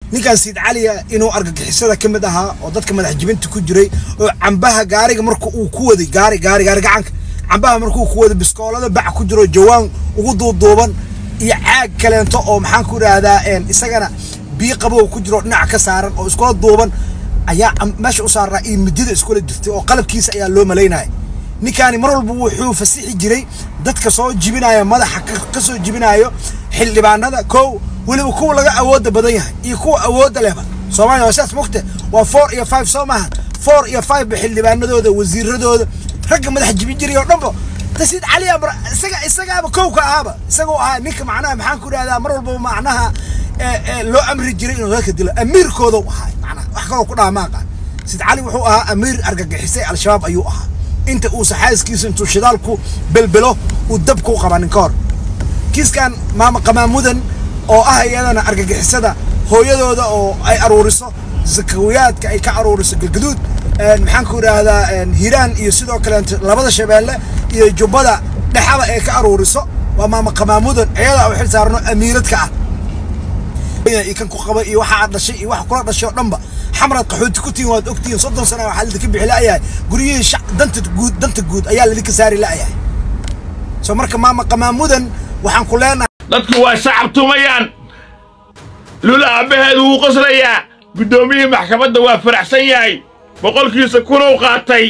ninkan Sayid Cali inuu argagixisada kamid ahaa oo dadka madax jibinta ku jiray oo cambaha gaariga markuu uu ku waday gaari gacanka cambaha markuu ku waday biskoolada bac ku jiro jawaan ugu duuduuban iyo caag kaleento oo maxaan ku raahdaa isagana biyo qabow ku jiro dhinac ka saaran oo iskula duuban ayaa meesha u saaraa in midida iskula jirtay oo qalabkiisa ayaa loo maleynay ninkaani mar walba wuxuu fasixi jiray dadka soo jibinaya madaxa ka soo jibinayo xildhibaanada koow waliba kuwa laga awooda badan yahay iyo kuwa awooda lehba Soomaaliya waa saas mugtay waa 4 iyo 5 Soomaha 4 iyo 5 xildhibaanadooda wasiiradooda ragga madax jibin jiray oo dhanba Sayid Cali isaga koow ka ahaba isagoo ah ninka macnaha maxaan ku raahdaa mar walba macnaha loo amri jiray inuu dadka dilo amiirkooda waxa macnaha wax kale ku dhaamaaqan Sayid Cali wuxuu ahaa amiir argagixisay al-shabaab ayuu ahaa inta uu saxaaskiisa intuu shidaalku belbelo uu dabku qabanin ka hor kiiskan maama qamaamudan oo ah iyadana argagixisada hooyadooda oo ay aruuriso zakawiyaadka ay ka aruuriso galgaduud maxaan ku raahdaa hiiraan iyo sidoo kale labada shabeelle iyo jubbada dhaxaba ay ka aruuriso waa maama qamaamudan iyada oo xil saarno amiiradka ah kan ku qaba iyo waxa dhashay iyo wax kula dhashay dhanba xamrad qaxooti ku tiin waad ogtiin 30 sano waxa la ka bixi laayahay guriyihii danta guud ayaa la ka saari laayahay soo marka maama qamaamudan waxaan ku leenahay dadku waa shacabtumayaan lula abaheedu uu qoslayaa gudoomiyihii maxkamadda waa faraxsan yahay boqolkiisa kunoo qaatay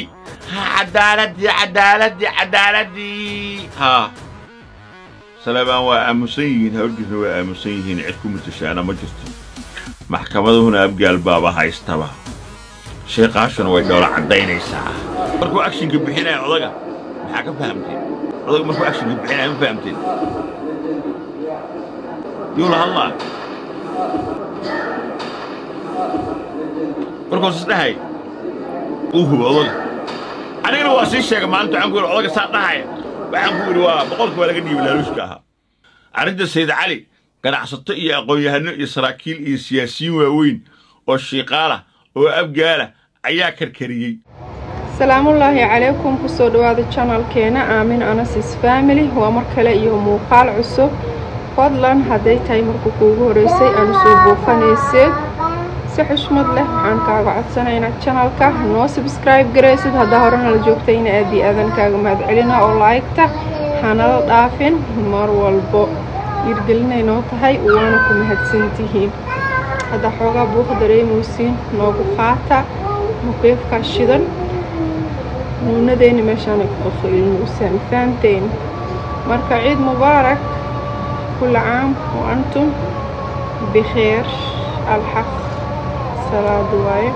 cadaaladii ha سلام وأمسيين هرجنا وأمسيين عدكم تشانا مجرد محكمة هنا أبقى البابا هاي استبا شيخ عشان ويدور عدين الساعة مركو أكشن كبحينا يا عضقة محاكم فهمتين عضقة مركو أكشن كبحينا ما فهمتين يقول الله مركو سستهي عضقة أنا لو أسيش شيخ ما أنتو عنقول عضقة ساتهاي waxaan ku waa boqolkiiba laga dhiibay laaluushka aha arinta Sayid Cali ganacsato iyo aqoon-yahano iyo saraakiil iyo siyaasiyiin waaweyn oo shiiqaala oo abgaala ayaa karkariyay salaamullaahi calaykum ku soo dhawaada channelkeena Aamin Anasis Family waa mar kale iyo muuqaal cusub fadlan haday tahay markuu kuugu horeysay aan soo booqanaysay si xushmad leh waxaan kaaga codsanaynaa channelka noo subscribe gareysid hadaa horena la joogtayna aad iyo aadan kaaga mahad celina oo like-ta hanala dhaafin mar walbo irgelinayno tahay waana ku mahadsantihiin hada xoogaa buuq dareemaysiin noogu qaata muqeefka shidan nuunadeena meeshaan ay ku qeylin u saamfaanteen marka ciid mubaarak كل عام وأنتم بخير الحق صلاة دواي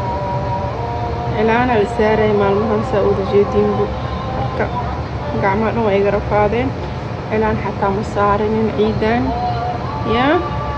إعلان السارة مالمهن سعود جيدين بحركة قعمانو إيقرا فادين إعلان حتى مصارين عيدان يا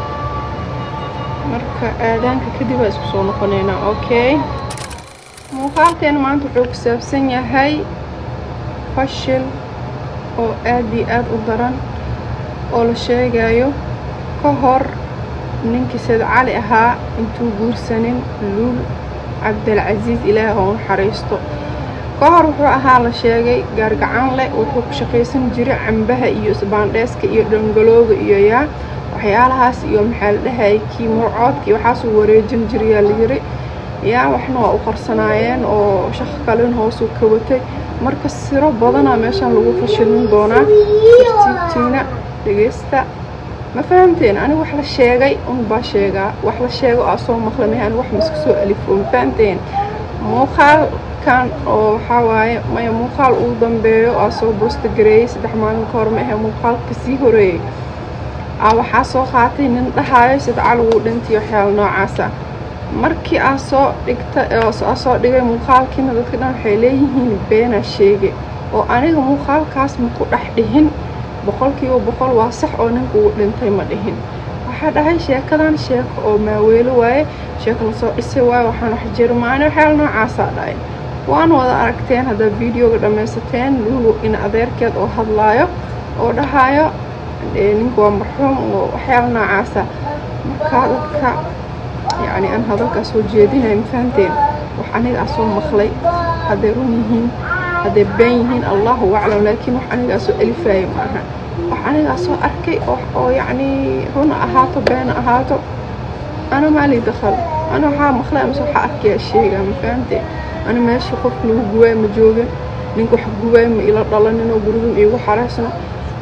مركا آدانك كدبا اسكسو نقنينا أوكي muuqaalkeen maanta wuxuu ku saabsan yahay fashil oo aad iyo aad u daran oo la sheegayo ka hor ninkii Sayid Cali ahaa intuu guursanin Luul Cabdilcasiis Ilaahay oo naxariisto ka hor wuxuu ahaa la sheegay gaargacan leh wuxuu ku shaqaysan jiray cambaha iyo isbaandheeska iyo dhangalooga iyo waxyaalahaas iyo maxaa la dhahay kii murcoodkii waxaas uu wareejin jiray la yiri يا وحنا وقرصنايين أو شخص كلين هوسو كوتي مركز سيرو بدنا ماشان لو فشلين دونا ترتيبتينا دغيستا ما فهمتين أنا وحلا شيغاي أم باشيغا وحلا شيغو أصو مخلمي أنا وح مسكسو ألف فهمتين موخال كان أو حواي ما موخال أو دمبيو أصو بوست جريس دحمان كورمه موخال كسي هوري أو حاسو خاطي نن دحايو Sayid Cali uu dhintiyo xeel noocaasa markii aan soo dhigay muuqaalkiina dadka dhan waxay leeyihiin beena sheege oo aniga muuqaalkaas ma ku dhex dhihin boqolkiiba boqol waa sax oo ninka uu dhintay ma dhihin waxaa dhahay sheekadan sheeko oo maaweelo waaye sheeko la soo dhisay waaye waxaan wax jirmaane xeel noocaasa dhahay waan wada aragteen hadda videoga dhammaysateen Luulu in adeerkeed oo hadlaayo oo dhahayo ninku waa marxuum oo xeel noocaasa marka dadka يعني أنا هذا كسو جدينا مفهمتين وحنا أسو مخلي هذا رونيهين هذا بينهين الله أعلم لكن وحنا أسو ألفاي معها وحنا أسو أركي أو يعني هنا أهاتو بين أهاتو أنا ما لي دخل، أنا waxaa maqlay ama waxa arkay shayga ma fahamtay أنا ماشي qof lagu guway ma jooga ninku wax guway ma ila dhalanin oo guriga iigu xaraasna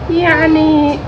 يعني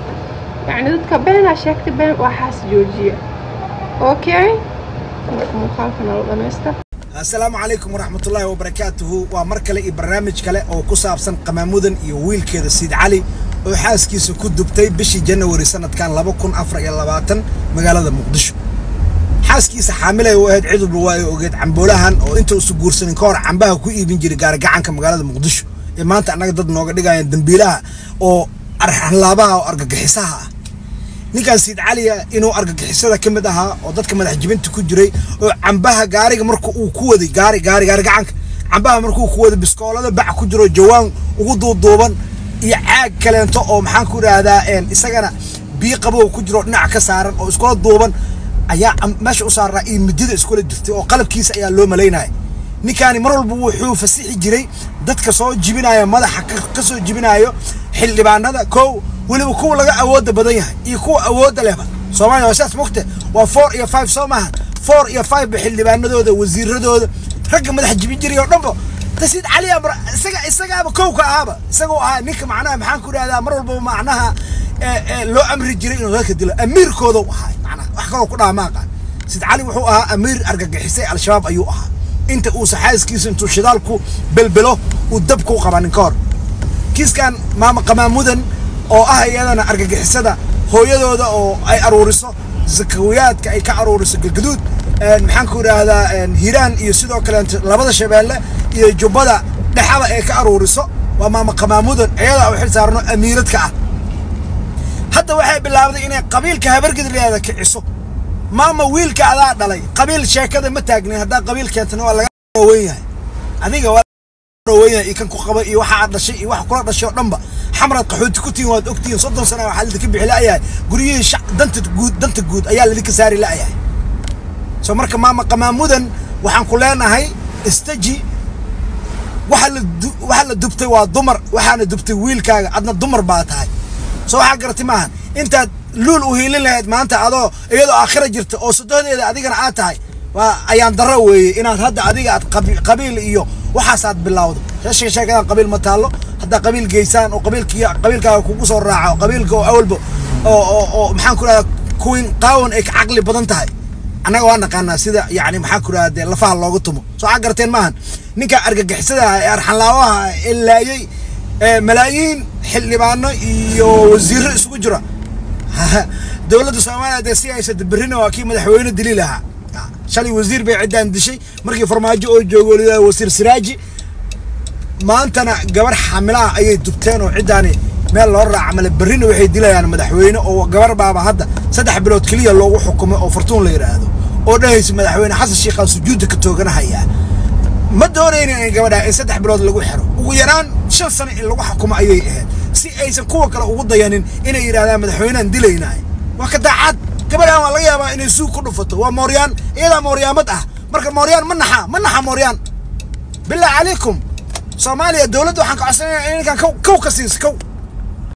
dadka been sheegtay been waxaas joojiya okay muuqaalkana la dhameystaa. السلام عليكم ورحمة الله وبركاته ومركلة برنامج كله أو كساب سن قمامودن يويل كذا سيد علي وحاسكي سكود دبتي بشي جنوري سنة كان لبكون أفرق يلباتن مقالة مقدشو حاسكي سحامله وهاد عيد بواي وقيت عم بولهن وانتو سجور سنكور عم بها كوي بنجري قارق عنك مقالة مقدشو ما أنت أنا ضد نوع دقايق دنبيلها أو أرحن لابها وأرجع حسها ninkan Sayid Cali inuu argagixisada kamid aha oo dadka madaxjibinta ku jiray oo cambaha gaariga markuu uu ku waday gaari gacanka cambaha markuu ku waday biskoolada bac ku jiro jawaan ugu duuduuban iyo caag kaleento oo maxaan ku raahdaa isagana biyo qabow ku jiro dhinac ka saaran oo iskula duuban ayaa meesha u saaraa in midida iskula jirtay oo qalabkiisa ayaa loo maleynay ninkani mar walba wuxuu fasixi jiray dadka soo jibinaya madaxa ka soo jibinayo xildhibaanada koow waliba kuwa laga awooda badan yahay iyo kuwa awooda leh Soomaaliya waa saas mugtay waa 4 iyo 5 Soomaha 4 iyo 5 xildhibaanadooda wasiiradooda ragga madax jibin jiray oo dhanba Sayid Cali isaga koow ka ahaba isagoo ah ninka macnaha maxaan ku raahdaa mar walba macnaha loo amri jiray inuu dadka dilo amiirkooda waxa macnaha wax kale ku dhaamaaqan Sayid Cali wuxuu ahaa amiir argagixisay al-shabaab ayuu ahaa inta uu saxaaskiisa intuu shidaalku belbelo uu dab ku qabanin koor kiiskan maama qamaamudan oo ah iyadana argagixisada hooyadooda oo ay aruuriso zakawiyaadka ay ka aruuriso galgaduud maxaan ku raahdaa hiiraan iyo sidoo kale labada shabeelle iyo jubbada dhaxaba ay ka aruuriso waa maama qamaamudan iyada oo xil saarno amiiradka ah hadda waxay bilaabday inay qabiilka habargidleeda kiciso maama wiilka adaa dhalay qabiil sheekada ma taagnin hadda qabiilkeentana waa laga weyn yahay adiga وين يكون كقبة يوحد شيء يوحد كل هذا الشيء نبى حمرة قحوت كتير وأكتين صدق سنة وحلت كبي لا أيه قريه دنت جود أيه اللي كساري لا أيه سمرك ماما كمان مدن وحنقولنا هاي استجي وحل دبتي وضمر وحنا دبتي ويل كا عندنا ضمر بعد هاي سو حقرتي معهن أنت لول وهيل لهاد ما أنت هذا يدو آخر جرت أو صدق إذا أديك أنا عاتهاي وأيام دروي إن هذا أديك قبيل إيوه وحاسد بالله شيء كذا قبيل متالو هذا قبيل جيسان وقبيل قبيل كوكوس الراعة وقبيل كو أول بو أو محن كذا كوين قاون إك عقلي بدنتهاي أنا وأنا كان سيدا يعني محن كذا ده لفها الله قطمه سو عقرتين ماهن نيكا أرجع حسدا أرحل لواها إلا يي ملايين حل معنا يوزير سوجرا دولة الصومال ده سياسة برهنا وأكيد مدحوين الدليلها شالي وزير بعدان دشي مركي فرماجي أو جوولي وزير سراجي ما أنتنا جبر حملة أي دكتور وعداني ما الله رع عمل برينه وحيد له يعني مدحوينه أو جبر بابا هذا سدح بلوت كلية الله وحكمه أو فرتون لي هذا أو ده اسم مدحوينه حس الشيخ سجودك توجنا هيا ما دورين يعني جبر سدح بلوت اللي وحره ويران شو سنة اللي وحكمه أيه سي أي سكوة كلا وضد يعني إن يرى مدحوينه دلينا وكذا عاد قبل أن الله يابا إن يسوق كل فتوى وموريان إذا موريان متأه مركب موريان منحة موريان بالله عليكم Soomaaliya dawladdu waxaan ka codsanaa in kan kow ka siiso kow